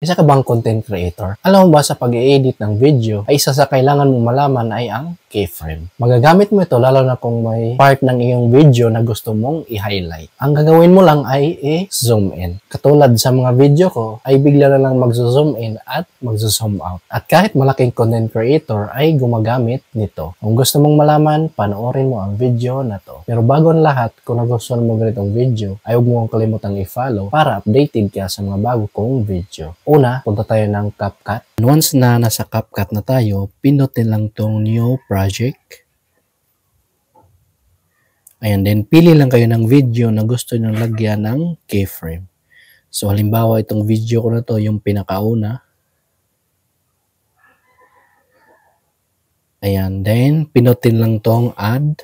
Isa ka bang content creator? Alam mo ba sa pag-i-edit ng video ay isa sa kailangan mong malaman ay ang keyframe. Magagamit mo ito lalo na kung may part ng iyong video na gusto mong i-highlight. Ang gagawin mo lang ay i-zoom in. Katulad sa mga video ko ay bigla na lang mag-zoom in at mag-zoom out. At kahit malaking content creator ay gumagamit nito. Kung gusto mong malaman, panoorin mo ang video na to. Pero bago ang lahat, kung nagustuhan mo ganitong video, ay huwag mo kong kalimutang i-follow para updated ka sa mga bago kong video. Una, punta tayo ng CapCut. Once na nasa CapCut na tayo, pinutin lang tong new project. Ayan, then pili lang kayo ng video na gusto nyo lagyan ng keyframe. So, halimbawa itong video ko na to, yung pinakauna. Ayan, then pinutin lang tong add.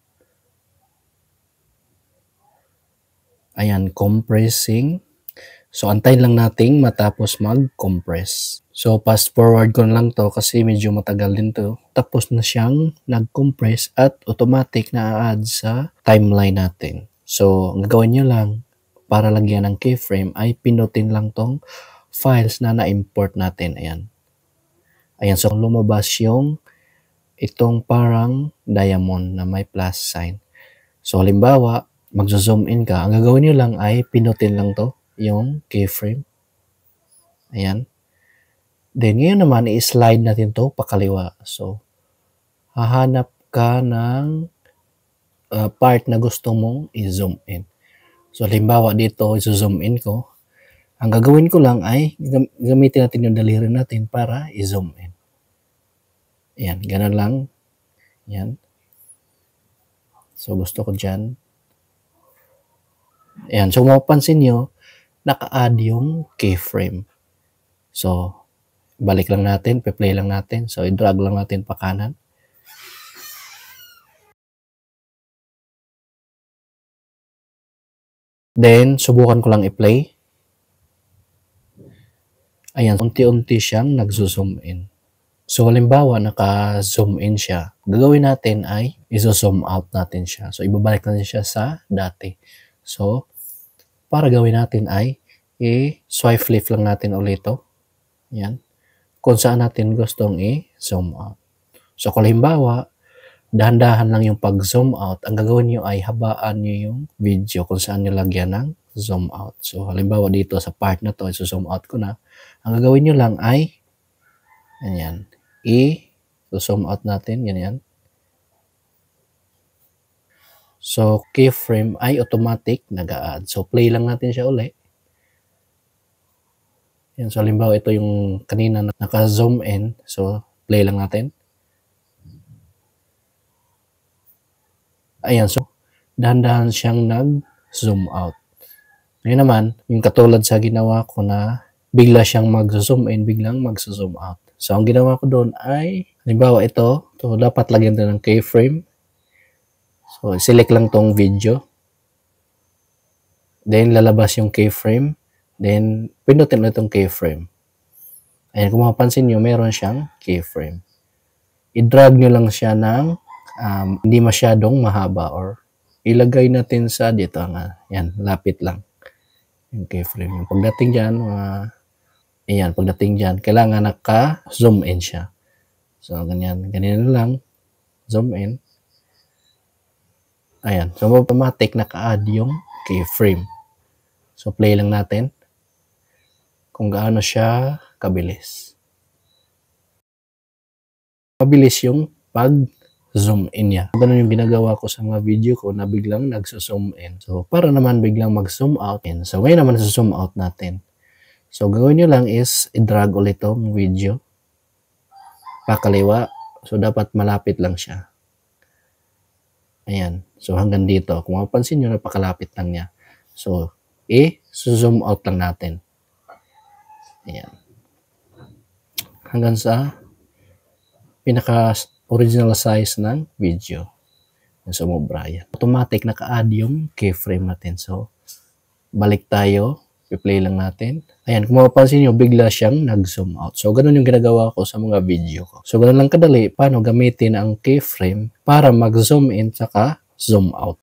Ayan, compressing. So, antayin lang nating matapos mag-compress. So, fast forward ko na lang to kasi medyo matagal din to. Tapos na siyang nag-compress at automatic na add sa timeline natin. So, ang gagawin nyo lang para lagyan ng keyframe ay pinutin lang tong files na na-import natin. Ayan. Ayan, so lumabas yung itong parang diamond na may plus sign. So, halimbawa, mag-zoom in ka. Ang gagawin nyo lang ay pinutin lang to, yung keyframe. Ayan. Then, ngayon naman, i-slide natin to pakaliwa. So, hahanap ka ng part na gusto mong i-zoom in. So, halimbawa dito, i-zoom in ko. Ang gagawin ko lang ay gamitin natin yung daliri natin para i-zoom in. Ayan, ganun lang. Ayan. So, gusto ko dyan. Ayan, so mapapansin nyo, naka-add yung keyframe. So, balik lang natin, pe-play lang natin. So, i-drag lang natin pa kanan. Then, subukan ko lang i-play. Ayan, unti-unti siyang nag-zoom in. So, halimbawa, naka-zoom in siya. Gagawin natin ay i-zoom out natin siya. So, ibabalik natin siya sa dati. So, para gawin natin ay i-swipe left lang natin ulit ito. Ayan. Kung saan natin gustong i-zoom out. So, kung halimbawa, dahan-dahan lang yung pag-zoom out, ang gagawin nyo ay habaan nyo yung video kung saan nyo lagyan ng zoom out. So, halimbawa dito sa part na to, i-zoom out ko na. Ang gagawin nyo lang ay, ganyan, i-zoom out natin, ganyan. So, keyframe ay automatic nag-a-add. So, play lang natin siya ulit. Yan. So, halimbawa, ito yung kanina na naka-zoom in. So, play lang natin. Ayan. So, dahan-dahan siyang nag-zoom out. Ngayon naman, yung katulad sa ginawa ko na bigla siyang mag-zoom in, biglang mag-zoom out. So, ang ginawa ko doon ay, halimbawa, ito. So, dapat lagyan din ng keyframe. So, select lang tong video. Then, lalabas yung keyframe. Then, pinutin mo itong keyframe. Ayan, kung mapapansin nyo, meron siyang keyframe. I-drag nyo lang siya ng hindi masyadong mahaba or ilagay natin sa dito. Yan, lapit lang. Yung keyframe. Yung pagdating dyan, ayan, pagdating dyan, kailangan naka-zoom in siya. So, ganyan. Ganyan lang. Zoom in. Ayan. So, automatic naka-add yung keyframe. So, play lang natin kung gaano siya kabilis. Mabilis yung pag-zoom in niya. Ganun yung ginagawa ko sa mga video ko na biglang nag-zoom in. So, para naman biglang mag-zoom out in. So, ngayon naman zoom out natin. So, gagawin nyo lang is i-drag ulit itong video. Pakaliwa. So, dapat malapit lang siya. Ayan. So, hanggang dito. Kung mapapansin nyo, napakalapit lang niya. So, zoom out lang natin. Ayan. Hanggang sa pinaka-original size ng video. So, sumobra yan. Automatic naka-add yung keyframe natin. So, balik tayo. I-play lang natin. Ayan, kung mapapansin nyo, bigla siyang nag-zoom out. So, ganun yung ginagawa ko sa mga video ko. So, ganun lang kadali paano gamitin ang keyframe para mag-zoom in saka zoom out.